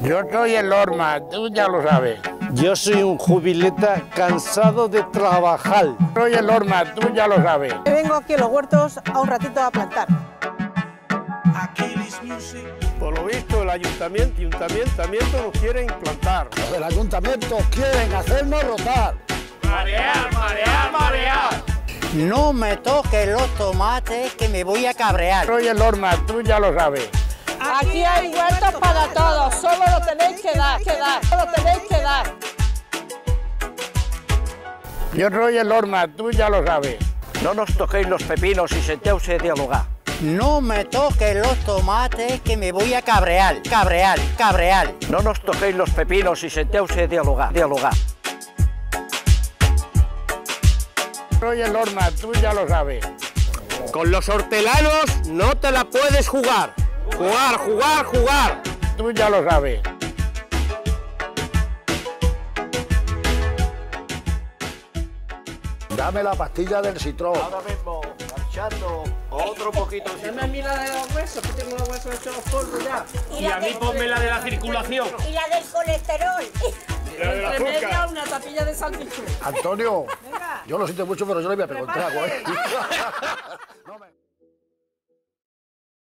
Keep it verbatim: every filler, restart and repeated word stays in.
Yo soy el Horma, tú ya lo sabes. Yo soy un jubileta cansado de trabajar. Soy el Horma, tú ya lo sabes. Vengo aquí a los huertos a un ratito a plantar. Por lo visto, el ayuntamiento, ayuntamiento, ayuntamiento nos quiere implantar. Los del ayuntamiento quieren hacernos rotar. Marear, marear, marear. No me toques los tomates que me voy a cabrear. Soy el Horma, tú ya lo sabes. Aquí hay huertos para todos, solo lo tenéis que dar, que dar, solo tenéis que dar. Yo soy el Horma, tú ya lo sabes. No nos toquéis los pepinos y senteu-se a dialogar. No me toques los tomates que me voy a cabrear, cabrear, cabrear. No nos toquéis los pepinos y senteu-se a dialogar, dialogar. Soy el Horma, tú ya lo sabes. Con los hortelanos no te la puedes jugar. Jugar, jugar, jugar. Tú ya lo sabes. Dame la pastilla del citrón. Ahora mismo, marchando otro poquito. Dame a mí la de los huesos, que tengo los huesos hechos polvo ya. Y a mí ponme la de la circulación. Y la del colesterol. Entre media una tapilla de salchichón. Antonio, Venga. yo lo siento mucho, pero yo le voy a pegar un trago, ¿eh?